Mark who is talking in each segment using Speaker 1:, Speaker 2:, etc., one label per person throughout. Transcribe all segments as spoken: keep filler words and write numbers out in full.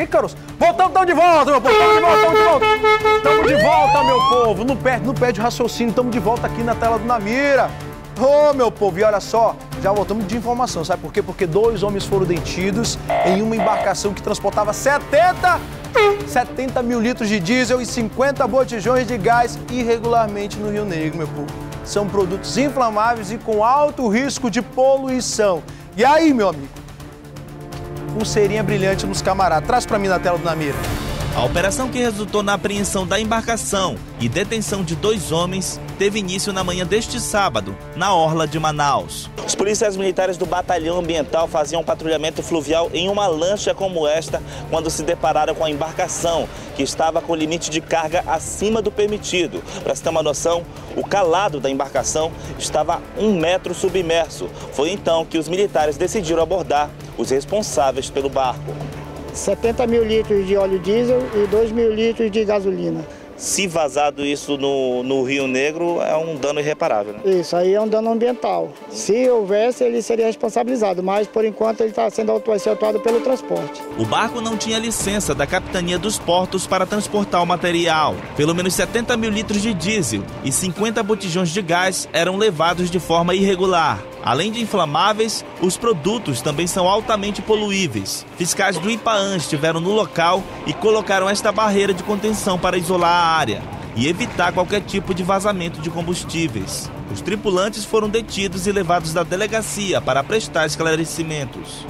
Speaker 1: Ícaros, voltamos, estamos de volta, meu povo, estamos de volta, estamos de volta. Estamos de volta, meu povo, não perde, não perde o raciocínio, estamos de volta aqui na tela do Namira. Ô, oh, meu povo, e olha só, já voltamos de informação, sabe por quê? Porque dois homens foram detidos em uma embarcação que transportava setenta mil litros de diesel e cinquenta botijões de gás irregularmente no Rio Negro, meu povo. São produtos inflamáveis e com alto risco de poluição. E aí, meu amigo? Pulseirinha brilhante nos camaradas. Traz pra mim na tela do Namira.
Speaker 2: A operação que resultou na apreensão da embarcação e detenção de dois homens teve início na manhã deste sábado, na orla de Manaus. Os policiais militares do Batalhão Ambiental faziam patrulhamento fluvial em uma lancha como esta quando se depararam com a embarcação, que estava com limite de carga acima do permitido. Para se ter uma noção, o calado da embarcação estava um metro submerso. Foi então que os militares decidiram abordar os responsáveis pelo barco.
Speaker 3: setenta mil litros de óleo diesel e dois mil litros de gasolina.
Speaker 2: Se vazado isso no, no Rio Negro, é um dano irreparável, né?
Speaker 3: Isso aí é um dano ambiental. Se houvesse, ele seria responsabilizado, mas por enquanto ele está sendo vai ser atuado pelo transporte.
Speaker 2: O barco não tinha licença da Capitania dos Portos para transportar o material. Pelo menos setenta mil litros de diesel e cinquenta botijões de gás eram levados de forma irregular. Além de inflamáveis, os produtos também são altamente poluíveis. Fiscais do IPAAN estiveram no local e colocaram esta barreira de contenção para isolar a área e evitar qualquer tipo de vazamento de combustíveis. Os tripulantes foram detidos e levados da delegacia para prestar esclarecimentos.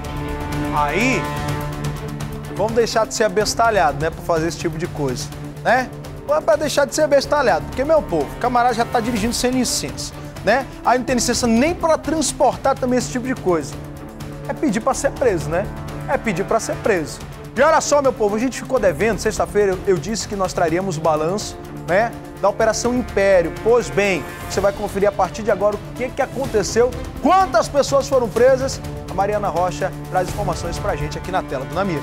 Speaker 1: Aí, vamos deixar de ser abestalhado, né, para fazer esse tipo de coisa, né? Vamos para deixar de ser abestalhado, porque, meu povo, o camarada já está dirigindo sem licença, né? Aí não tem licença nem para transportar também esse tipo de coisa. É pedir para ser preso, né? É pedir para ser preso. E olha só, meu povo, a gente ficou devendo, sexta-feira eu, eu disse que nós traríamos o balanço, né, da Operação Império. Pois bem, você vai conferir a partir de agora o que, que aconteceu, quantas pessoas foram presas. A Mariana Rocha traz informações pra gente aqui na tela do Namira.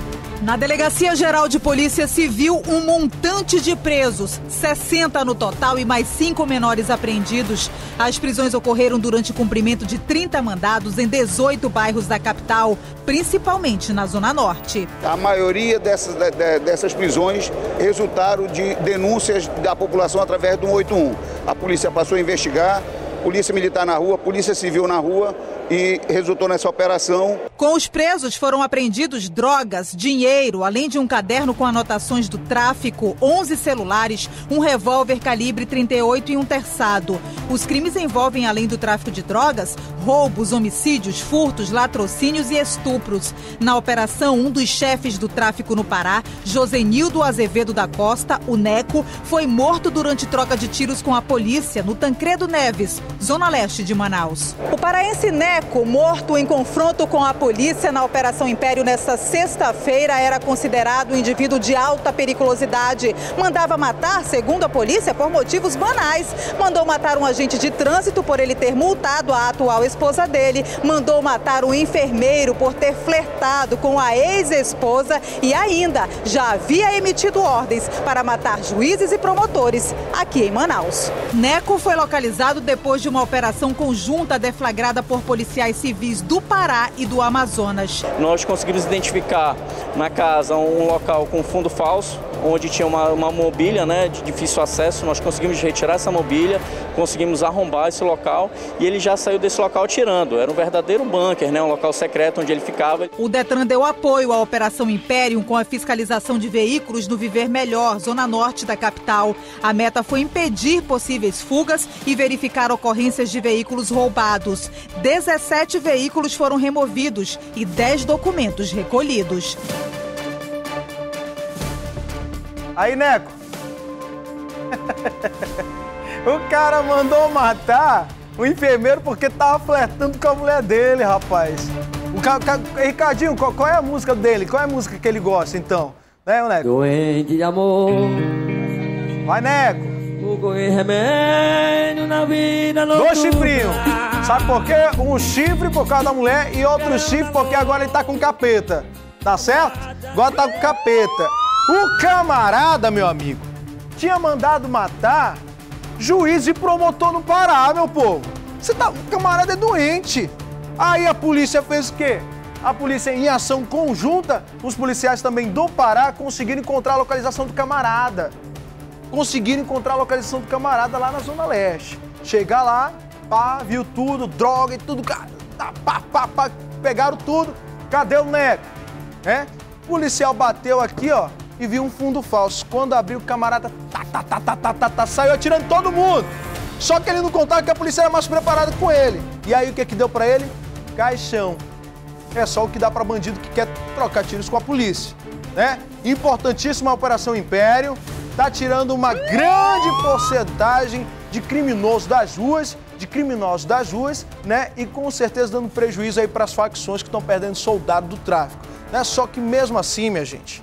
Speaker 4: Na Delegacia Geral de Polícia Civil, um montante de presos, sessenta no total e mais cinco menores apreendidos. As prisões ocorreram durante o cumprimento de trinta mandados em dezoito bairros da capital, principalmente na Zona Norte.
Speaker 5: A maioria dessas, dessas prisões resultaram de denúncias da população através do cento e oitenta e um. A polícia passou a investigar, polícia militar na rua, polícia civil na rua, e resultou nessa operação.
Speaker 4: Com os presos foram apreendidos drogas, dinheiro, além de um caderno com anotações do tráfico, onze celulares, um revólver calibre trinta e oito e um terçado. Os crimes envolvem, além do tráfico de drogas, roubos, homicídios, furtos, latrocínios e estupros. Na operação, um dos chefes do tráfico no Pará, Josenildo Azevedo da Costa, o Neco, foi morto durante troca de tiros com a polícia no Tancredo Neves, zona leste de Manaus. O paraense Neco, morto em confronto com a polícia na Operação Império nesta sexta-feira, era considerado um indivíduo de alta periculosidade. Mandava matar, segundo a polícia, por motivos banais. Mandou matar um agente de trânsito por ele ter multado a atual esposa dele. Mandou matar um enfermeiro por ter flertado com a ex-esposa e ainda já havia emitido ordens para matar juízes e promotores aqui em Manaus. Neco foi localizado depois de uma operação conjunta deflagrada por policiais civis do Pará e do Amazonas.
Speaker 6: Nós conseguimos identificar na casa um local com fundo falso, onde tinha uma, uma mobília, né, de difícil acesso. Nós conseguimos retirar essa mobília, conseguimos arrombar esse local e ele já saiu desse local tirando. Era um verdadeiro bunker, né, um local secreto onde ele ficava.
Speaker 4: O Detran deu apoio à Operação Império com a fiscalização de veículos no Viver Melhor, zona norte da capital. A meta foi impedir possíveis fugas e verificar ocorrências de veículos roubados. dezessete veículos foram removidos e dez documentos recolhidos.
Speaker 1: Aí, Neco, o cara mandou matar o enfermeiro porque tava flertando com a mulher dele, rapaz. O ca... Ricardinho, qual, qual é a música dele? Qual é a música que ele gosta, então? Né, o Neco?
Speaker 7: Doente de amor.
Speaker 1: Vai, Neco.
Speaker 7: Remédio na vida.
Speaker 1: Dois chifrinhos. Sabe por quê? Um chifre por causa da mulher e outro chifre porque agora ele tá com capeta. Tá certo? Agora tá com capeta. O camarada, meu amigo, tinha mandado matar juiz e promotor no Pará, meu povo. Você tá... O camarada é doente. Aí a polícia fez o quê? A polícia em ação conjunta, os policiais também do Pará conseguiram encontrar a localização do camarada. Conseguiram encontrar a localização do camarada lá na Zona Leste. Chegar lá, pá, viu tudo, droga e tudo, cara, pá, pá, pá, pegaram tudo. Cadê o Neco? É? O policial bateu aqui, ó, e viu um fundo falso. Quando abriu, o camarada tá, tá, tá, tá, tá, tá, tá, saiu atirando todo mundo. Só que ele não contava que a polícia era mais preparada com ele. E aí o que que deu pra ele? Caixão. É só o que dá pra bandido que quer trocar tiros com a polícia, né? Importantíssima a Operação Império. Tá tirando uma grande porcentagem de criminosos das ruas, de criminosos das ruas, né? E com certeza dando prejuízo aí para as facções que estão perdendo soldado do tráfico, né? Só que mesmo assim, minha gente,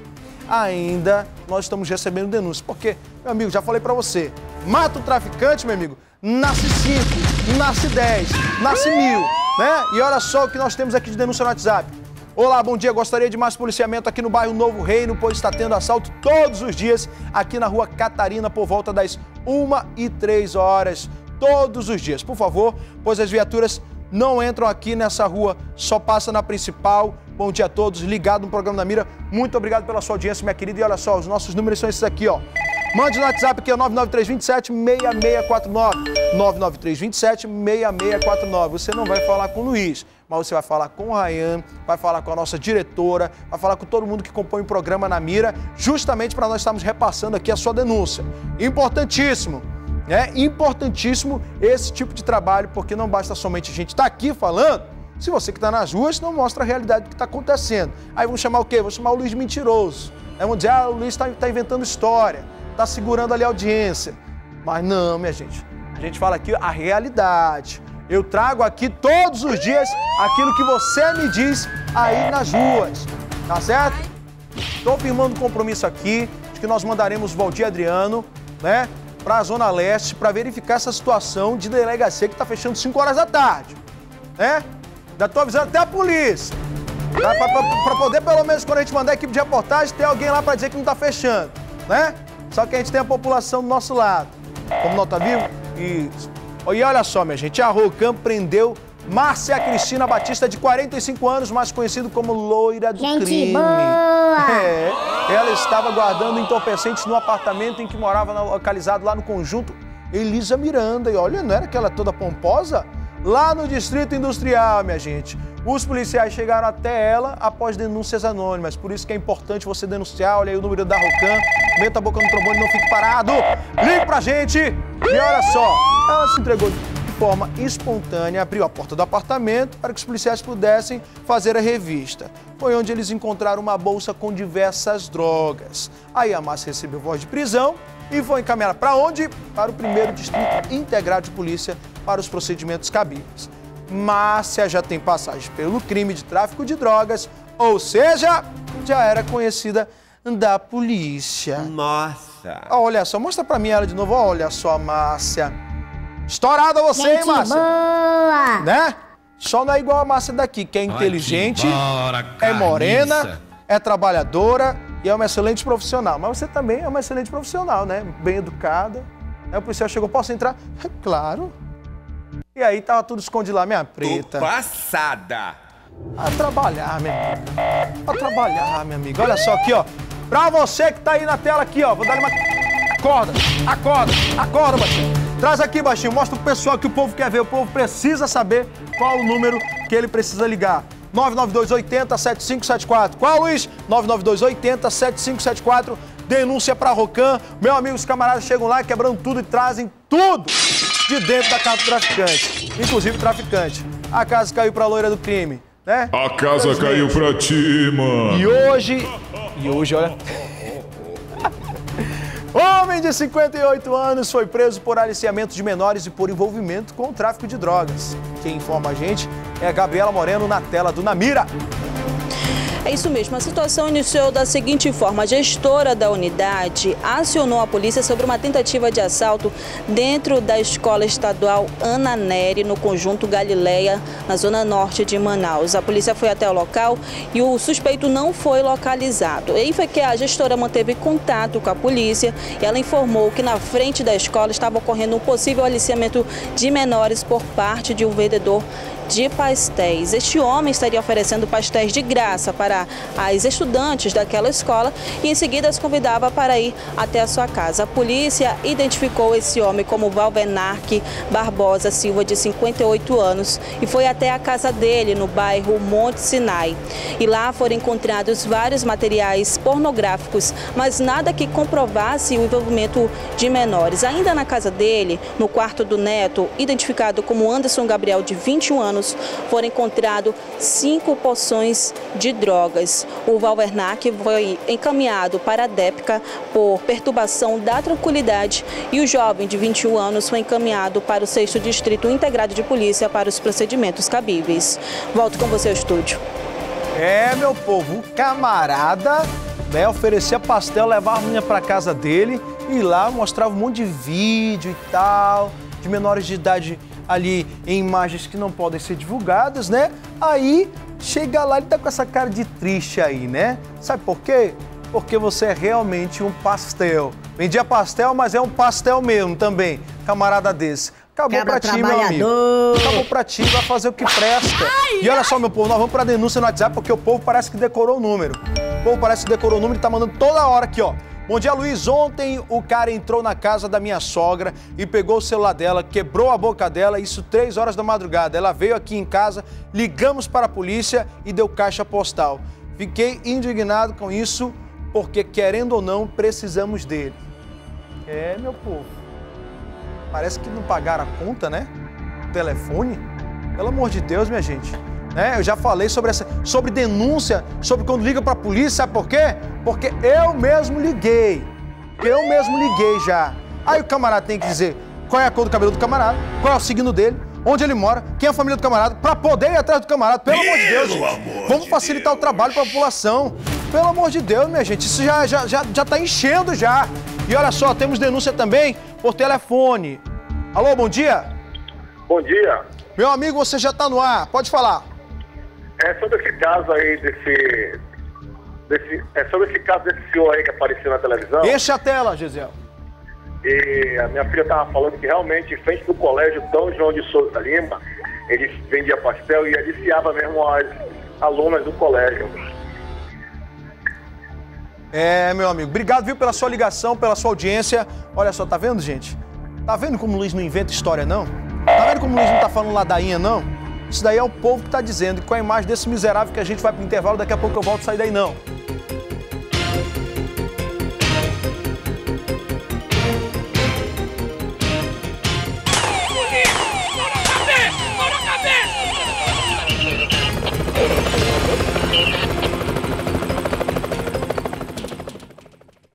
Speaker 1: ainda nós estamos recebendo denúncias. Porque, meu amigo, já falei para você, mata o traficante, meu amigo, nasce cinco, nasce dez, nasce mil, né? E olha só o que nós temos aqui de denúncia no WhatsApp. Olá, bom dia. Gostaria de mais policiamento aqui no bairro Novo Reino, pois está tendo assalto todos os dias aqui na rua Catarina por volta das uma e três horas. Todos os dias, por favor, pois as viaturas não entram aqui nessa rua, só passa na principal. Bom dia a todos, ligado no programa da Mira. Muito obrigado pela sua audiência, minha querida. E olha só, os nossos números são esses aqui, ó. Mande no WhatsApp que é nove nove três dois sete, seis seis quatro nove. nove nove três dois sete, seis seis quatro nove. Você não vai falar com o Luiz, mas você vai falar com o Ryan, vai falar com a nossa diretora, vai falar com todo mundo que compõe o programa na Mira, justamente para nós estarmos repassando aqui a sua denúncia. Importantíssimo, né? Importantíssimo esse tipo de trabalho, porque não basta somente a gente estar aqui falando, se você que está nas ruas não mostra a realidade do que está acontecendo. Aí vão chamar o quê? Vão chamar o Luiz de mentiroso. Aí vão dizer, ah, o Luiz está tá inventando história, está segurando ali a audiência. Mas não, minha gente, a gente fala aqui a realidade. Eu trago aqui todos os dias aquilo que você me diz aí nas ruas, tá certo? Estou firmando compromisso aqui de que nós mandaremos o Valdir Adriano, né, para a Zona Leste para verificar essa situação de delegacia que está fechando cinco horas da tarde, né? Já estou avisando até a polícia, para poder pelo menos quando a gente mandar a equipe de reportagem ter alguém lá para dizer que não está fechando, né? Só que a gente tem a população do nosso lado. Como nota vivo? Isso. E olha só, minha gente, a Rocan prendeu Márcia Cristina Batista, de quarenta e cinco anos, mais conhecido como Loira do
Speaker 8: gente
Speaker 1: Crime.
Speaker 8: Boa.
Speaker 1: É, ela estava guardando entorpecentes no apartamento em que morava, localizado lá no conjunto Elisa Miranda. E olha, não era aquela toda pomposa? Lá no Distrito Industrial, minha gente. Os policiais chegaram até ela após denúncias anônimas. Por isso que é importante você denunciar. Olha aí o número da Rocan. Meta a boca no trombone, não fique parado. Ligue pra gente. E olha só, ela se entregou de forma espontânea, abriu a porta do apartamento para que os policiais pudessem fazer a revista. Foi onde eles encontraram uma bolsa com diversas drogas. Aí a Márcia recebeu voz de prisão e foi encaminhada para onde? Para o primeiro Distrito Integrado de Polícia para os procedimentos cabíveis. Márcia já tem passagem pelo crime de tráfico de drogas, ou seja, já era conhecida da polícia.
Speaker 9: Nossa!
Speaker 1: Olha só, mostra pra mim ela de novo. Olha só, Márcia. Estourada você, hein, Márcia?
Speaker 8: Boa.
Speaker 1: Né? Só não é igual a Márcia daqui, que é inteligente,
Speaker 9: embora,
Speaker 1: é morena, é trabalhadora e é uma excelente profissional. Mas você também é uma excelente profissional, né? Bem educada. Aí o policial chegou, posso entrar? Claro. E aí tava tudo escondido lá, minha preta.
Speaker 9: Tô passada.
Speaker 1: A trabalhar, minha amiga. A trabalhar, minha amiga. Olha só aqui, ó. Pra você que tá aí na tela aqui, ó. Vou dar uma... Acorda, acorda, acorda, baixinho. Traz aqui, baixinho. Mostra pro pessoal que o povo quer ver. O povo precisa saber qual o número que ele precisa ligar. nove nove dois oito zero sete cinco sete quatro. Qual, Luiz? nove nove dois oito zero sete cinco sete quatro. Denúncia pra Rocan. Meu amigo, os camaradas chegam lá quebrando tudo e trazem tudo de dentro da casa do traficante. Inclusive o traficante. A casa caiu pra Loira do Crime, né?
Speaker 10: A casa caiu pra ti, mano.
Speaker 1: E hoje... E hoje, olha... Homem de cinquenta e oito anos foi preso por aliciamento de menores e por envolvimento com o tráfico de drogas. Quem informa a gente é a Gabriela Moreno, na tela do Namira.
Speaker 11: É isso mesmo, a situação iniciou da seguinte forma: a gestora da unidade acionou a polícia sobre uma tentativa de assalto dentro da escola estadual Ana Nery, no conjunto Galileia, na zona norte de Manaus. A polícia foi até o local e o suspeito não foi localizado. E aí foi que a gestora manteve contato com a polícia e ela informou que na frente da escola estava ocorrendo um possível aliciamento de menores por parte de um vendedor de pastéis. Este homem estaria oferecendo pastéis de graça para as estudantes daquela escola e em seguida as convidava para ir até a sua casa. A polícia identificou esse homem como Valvenarque Barbosa Silva, de cinquenta e oito anos, e foi até a casa dele no bairro Monte Sinai. E lá foram encontrados vários materiais pornográficos, mas nada que comprovasse o envolvimento de menores. Ainda na casa dele, no quarto do neto, identificado como Anderson Gabriel, de vinte e um anos, foram encontrados cinco porções de drogas. O Valvenarque foi encaminhado para a DEPCA por perturbação da tranquilidade e o jovem de vinte e um anos foi encaminhado para o sexto Distrito Integrado de Polícia para os procedimentos cabíveis. Volto com você ao estúdio.
Speaker 1: É, meu povo, o camarada, né, oferecia pastel, levava a menina para casa dele e lá mostrava um monte de vídeo e tal, de menores de idade ali em imagens que não podem ser divulgadas, né? Aí chega lá e tá com essa cara de triste aí, né? Sabe por quê? Porque você é realmente um pastel. Vendia pastel, mas é um pastel mesmo também, camarada desse. Acabou
Speaker 8: Cabra
Speaker 1: pra ti, meu amigo. Acabou pra ti, vai fazer o que presta. Ai, e olha só, meu povo, nós vamos pra denúncia no WhatsApp, porque o povo parece que decorou o número. O povo parece que decorou o número e tá mandando toda hora aqui, ó. Bom dia, Luiz. Ontem o cara entrou na casa da minha sogra e pegou o celular dela, quebrou a boca dela, isso três horas da madrugada. Ela veio aqui em casa, ligamos para a polícia e deu caixa postal. Fiquei indignado com isso, porque querendo ou não, precisamos dele. É, meu povo. Parece que não pagaram a conta, né? O telefone. Pelo amor de Deus, minha gente. É, eu já falei sobre, essa, sobre denúncia, sobre quando liga pra polícia, sabe por quê? Porque eu mesmo liguei. Eu mesmo liguei já. Aí o camarada tem que dizer qual é a cor do cabelo do camarada, qual é o signo dele, onde ele mora, quem é a família do camarada, pra poder ir atrás do camarada. Pelo amor de Deus, gente. Vamos facilitar o trabalho pra população. Pelo amor de Deus, minha gente. Isso já, já, já, já tá enchendo já. E olha só, temos denúncia também por telefone. Alô, bom dia?
Speaker 12: Bom dia.
Speaker 1: Meu amigo, você já tá no ar. Pode falar.
Speaker 12: É sobre esse caso aí desse, desse... É sobre esse caso desse senhor aí que apareceu na televisão.
Speaker 1: Enche a tela, Gisele.
Speaker 12: E a minha filha tava falando que realmente, em frente do colégio Dom João de Souza Lima, ele vendia pastel e aliciava mesmo as alunas do colégio.
Speaker 1: É, meu amigo. Obrigado, viu, pela sua ligação, pela sua audiência. Olha só, tá vendo, gente? Tá vendo como o Luiz não inventa história, não? Tá vendo como o Luiz não tá falando ladainha, não? Isso daí é o povo que tá dizendo. E com a imagem desse miserável que a gente vai pro intervalo, daqui a pouco eu volto a sair daí, não.